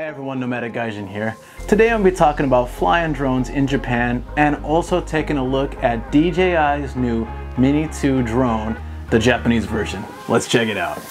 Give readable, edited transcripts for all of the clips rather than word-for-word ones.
Hi everyone, Nomadic Gaijin here. Today I'm going to be talking about flying drones in Japan and also taking a look at DJI's new Mini 2 drone, the Japanese version. Let's check it out.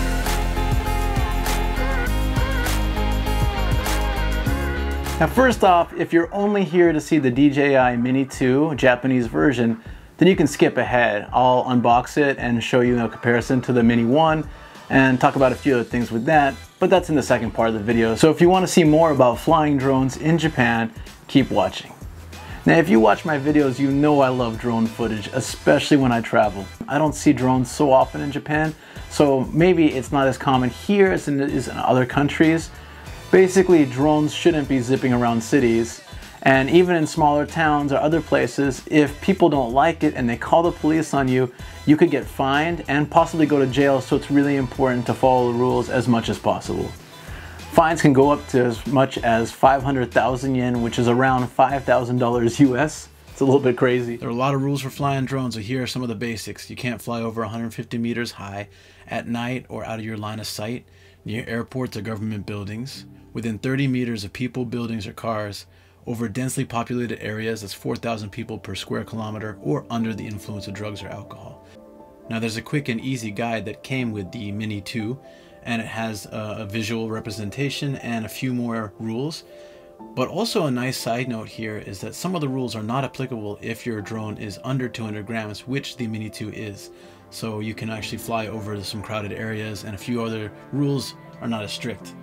Now first off, if you're only here to see the DJI Mini 2 Japanese version, then you can skip ahead. I'll unbox it and show you a comparison to the Mini 1 and talk about a few other things with that, but that's in the second part of the video. So if you want to see more about flying drones in Japan, keep watching. Now if you watch my videos, you know I love drone footage, especially when I travel. I don't see drones so often in Japan, so maybe it's not as common here as it is in other countries. Basically, drones shouldn't be zipping around cities, and even in smaller towns or other places, if people don't like it and they call the police on you, you could get fined and possibly go to jail, so it's really important to follow the rules as much as possible. Fines can go up to as much as 500,000 yen, which is around $5,000 US. It's a little bit crazy. There are a lot of rules for flying drones, so here are some of the basics. You can't fly over 150 meters high at night or out of your line of sight, near airports or government buildings, within 30 meters of people, buildings, or cars, over densely populated areas that's 4,000 people per square kilometer, or under the influence of drugs or alcohol. Now there's a quick and easy guide that came with the Mini 2, and it has a visual representation and a few more rules. But also a nice side note here is that some of the rules are not applicable if your drone is under 200 grams, which the Mini 2 is. So you can actually fly over some crowded areas, and a few other rules are not as strict.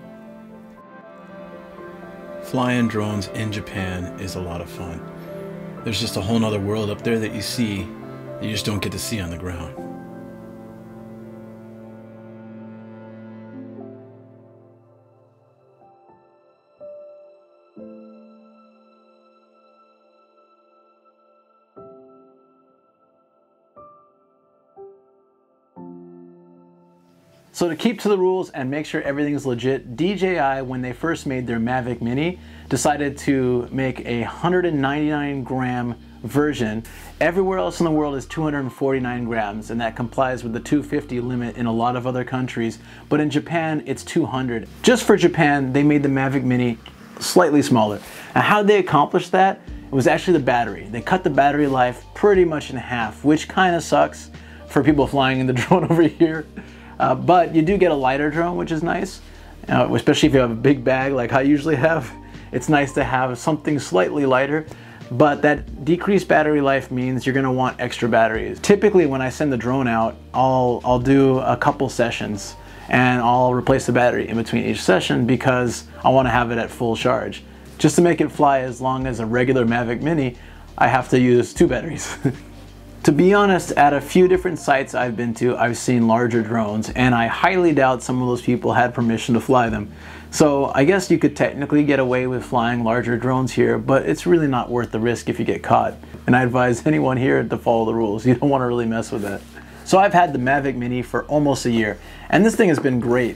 Flying drones in Japan is a lot of fun. There's just a whole nother world up there that you see that you just don't get to see on the ground. So to keep to the rules and make sure everything is legit, DJI, when they first made their Mavic Mini, decided to make a 199 gram version. Everywhere else in the world is 249 grams, and that complies with the 250 limit in a lot of other countries, but in Japan it's 200. Just for Japan, they made the Mavic Mini slightly smaller. Now how did they accomplish that? It was actually the battery. They cut the battery life pretty much in half, which kind of sucks for people flying in the drone over here. But you do get a lighter drone, which is nice, especially if you have a big bag like I usually have. It's nice to have something slightly lighter, but that decreased battery life means you're gonna want extra batteries. Typically when I send the drone out, I'll do a couple sessions and I'll replace the battery in between each session because I wanna have it at full charge. Just to make it fly as long as a regular Mavic Mini, I have to use 2 batteries. To be honest, at a few different sites I've been to, I've seen larger drones, and I highly doubt some of those people had permission to fly them. So I guess you could technically get away with flying larger drones here, but it's really not worth the risk if you get caught. And I advise anyone here to follow the rules. You don't want to really mess with that. So I've had the Mavic Mini for almost a year, and this thing has been great.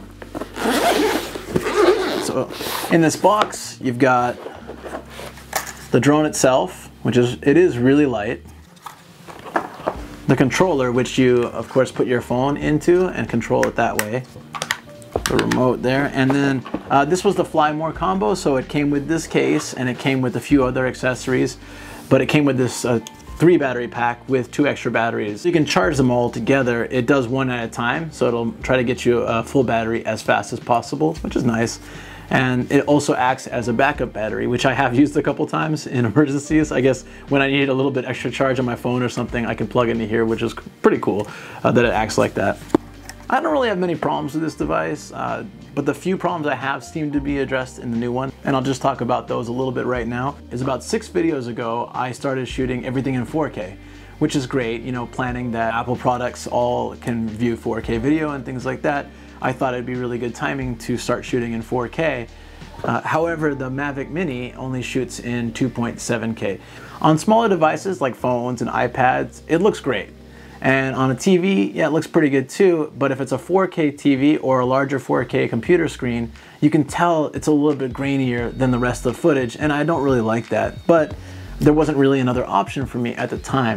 So in this box, you've got the drone itself, which is really light. The controller, which you of course put your phone into and control it that way. The remote there, and then this was the Fly More combo, so it came with this case and it came with a few other accessories, but it came with this 3 battery pack with 2 extra batteries. You can charge them all together. It does one at a time, so it'll try to get you a full battery as fast as possible, which is nice. And it also acts as a backup battery, which I have used a couple times in emergencies. I guess when I need a little bit extra charge on my phone or something, I can plug into here, which is pretty cool that it acts like that. I don't really have many problems with this device, but the few problems I have seem to be addressed in the new one, and I'll just talk about those a little bit right now. Is about 6 videos ago, I started shooting everything in 4K, which is great, you know, planning that Apple products all can view 4K video and things like that. I thought it'd be really good timing to start shooting in 4K. However, the Mavic Mini only shoots in 2.7K. On smaller devices like phones and iPads, it looks great. And on a TV, yeah, it looks pretty good too, but if it's a 4K TV or a larger 4K computer screen, you can tell it's a little bit grainier than the rest of the footage, and I don't really like that. But there wasn't really another option for me at the time.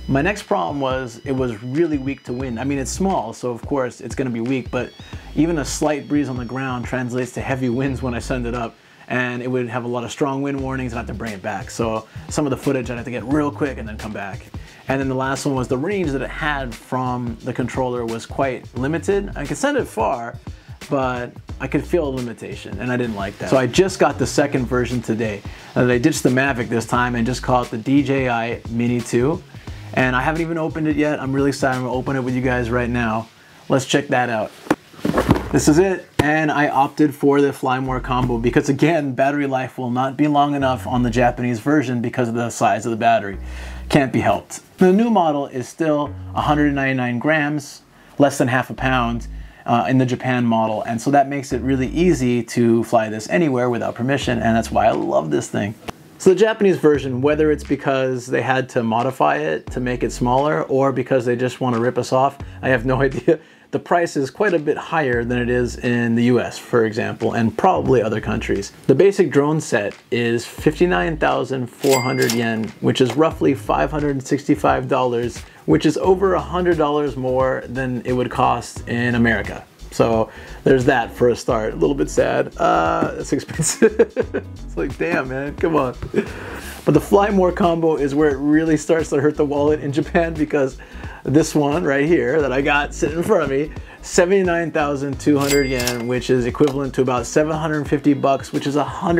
My next problem was it was really weak to wind. I mean, it's small, so of course it's gonna be weak, but even a slight breeze on the ground translates to heavy winds when I send it up, and it would have a lot of strong wind warnings and I have to bring it back. So some of the footage I'd have to get real quick and then come back. And then the last one was the range that it had from the controller was quite limited. I could send it far, but I could feel a limitation, and I didn't like that. So I just got the second version today. They ditched the Mavic this time and just call it the DJI Mini 2. And I haven't even opened it yet. I'm really excited. I'm gonna open it with you guys right now. Let's check that out. This is it, and I opted for the Fly More combo because, again, battery life will not be long enough on the Japanese version because of the size of the battery. Can't be helped. The new model is still 199 grams, less than half a pound in the Japan model, and so that makes it really easy to fly this anywhere without permission, and that's why I love this thing. So the Japanese version, whether it's because they had to modify it to make it smaller or because they just want to rip us off, I have no idea. The price is quite a bit higher than it is in the US, for example, and probably other countries. The basic drone set is 59,400 yen, which is roughly $565, which is over $100 more than it would cost in America. So there's that for a start. A little bit sad. It's expensive. It's like, damn, man, come on. But the Fly More combo is where it really starts to hurt the wallet in Japan, because this one right here that I got sitting in front of me, 79,200 yen, which is equivalent to about 750 bucks, which is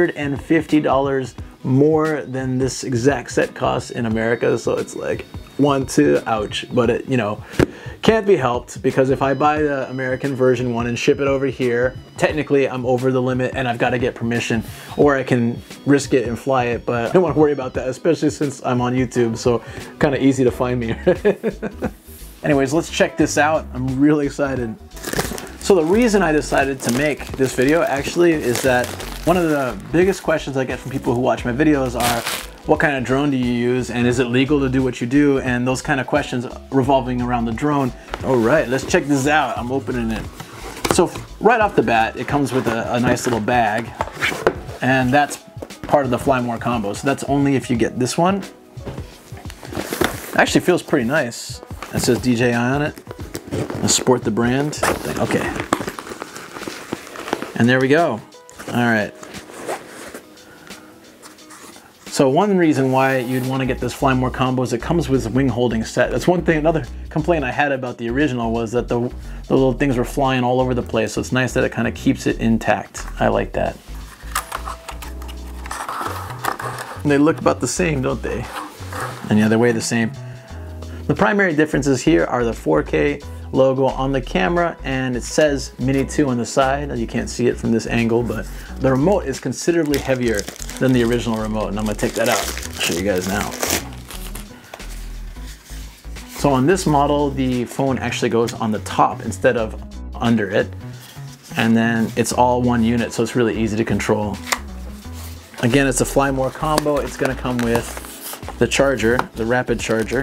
$150 more than this exact set costs in America. So it's like, ouch. But it, you know, can't be helped, because if I buy the American version one and ship it over here, technically I'm over the limit and I've got to get permission, or I can risk it and fly it, but I don't want to worry about that, especially since I'm on YouTube, so kind of easy to find me. Anyways, let's check this out. I'm really excited. So the reason I decided to make this video actually is that one of the biggest questions I get from people who watch my videos are, what kind of drone do you use, and is it legal to do what you do, and those kind of questions revolving around the drone. All right, let's check this out. I'm opening it. So right off the bat, it comes with a nice little bag, and that's part of the Fly More combo. So that's only if you get this one. It actually feels pretty nice. It says DJI on it. Let's sport the brand. Okay. And there we go. All right. So one reason why you'd want to get this Fly More combo is it comes with a wing holding set. That's one thing, another complaint I had about the original was that the little things were flying all over the place. So it's nice that it kind of keeps it intact. I like that. And they look about the same, don't they? And yeah, they weigh the same. The primary differences here are the 4K logo on the camera, and it says Mini 2 on the side. You can't see it from this angle, but the remote is considerably heavier than the original remote, and I'm gonna take that out. I'll show you guys now. So on this model, the phone actually goes on the top instead of under it, and then it's all one unit, so it's really easy to control. Again, it's a Fly More combo. It's gonna come with the charger, the rapid charger.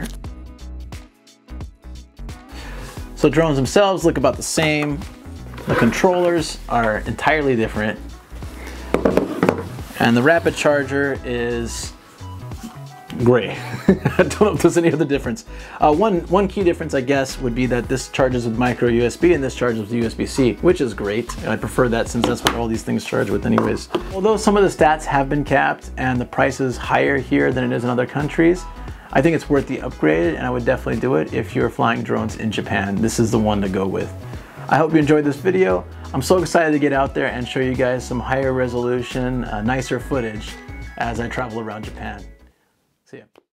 So drones themselves look about the same. The controllers are entirely different. And the rapid charger is gray. I don't know if there's any other difference. One key difference, I guess, would be that this charges with micro USB and this charges with USB-C, which is great. And I prefer that since that's what all these things charge with anyways. Although some of the stats have been capped and the price is higher here than it is in other countries, I think it's worth the upgrade, and I would definitely do it if you're flying drones in Japan. This is the one to go with. I hope you enjoyed this video. I'm so excited to get out there and show you guys some higher resolution, nicer footage as I travel around Japan. See ya.